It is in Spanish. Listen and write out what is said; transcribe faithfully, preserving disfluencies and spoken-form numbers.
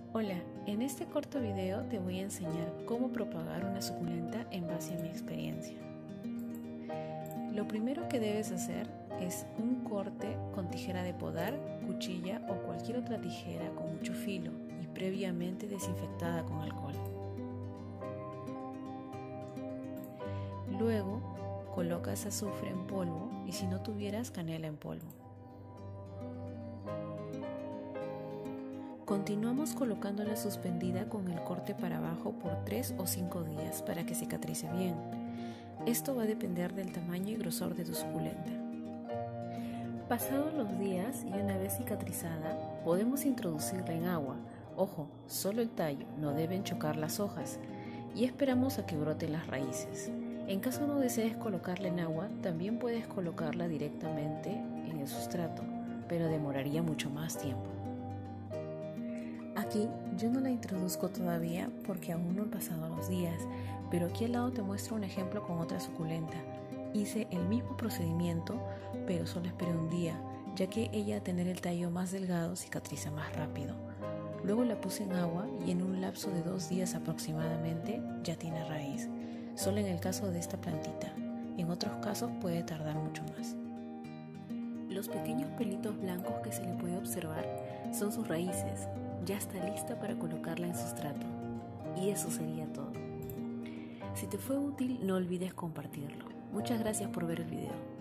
Hola, en este corto video te voy a enseñar cómo propagar una suculenta en base a mi experiencia. Lo primero que debes hacer es un corte con tijera de podar, cuchilla o cualquier otra tijera con mucho filo y previamente desinfectada con alcohol. Luego colocas azufre en polvo y si no tuvieras, canela en polvo. Continuamos colocándola suspendida con el corte para abajo por tres o cinco días para que cicatrice bien. Esto va a depender del tamaño y grosor de tu suculenta. Pasados los días y una vez cicatrizada, podemos introducirla en agua. Ojo, solo el tallo, no deben chocar las hojas. Y esperamos a que broten las raíces. En caso no desees colocarla en agua, también puedes colocarla directamente en el sustrato, pero demoraría mucho más tiempo. Aquí yo no la introduzco todavía porque aún no han pasado los días, pero aquí al lado te muestro un ejemplo con otra suculenta. Hice el mismo procedimiento, pero solo esperé un día, ya que ella al tener el tallo más delgado cicatriza más rápido. Luego la puse en agua y en un lapso de dos días aproximadamente ya tiene raíz, solo en el caso de esta plantita. En otros casos puede tardar mucho más. Los pequeños pelitos blancos que se le puede observar son sus raíces. Ya está lista para colocarla en sustrato. Y eso sería todo. Si te fue útil, no olvides compartirlo. Muchas gracias por ver el video.